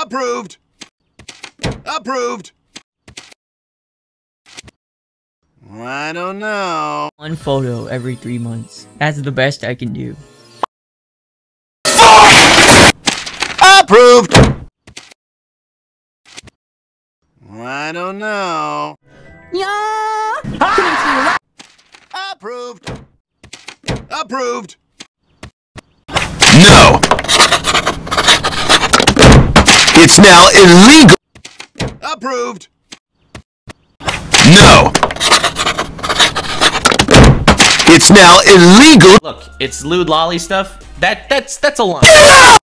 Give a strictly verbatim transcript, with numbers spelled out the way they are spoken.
Approved! Approved! I don't know. One photo every three months. That's the best I can do. Approved! I don't know. Yeah! Approved! Approved! No! It's now illegal! Approved! No! It's now illegal! Look, it's lewd lolly stuff. That that's that's a lie.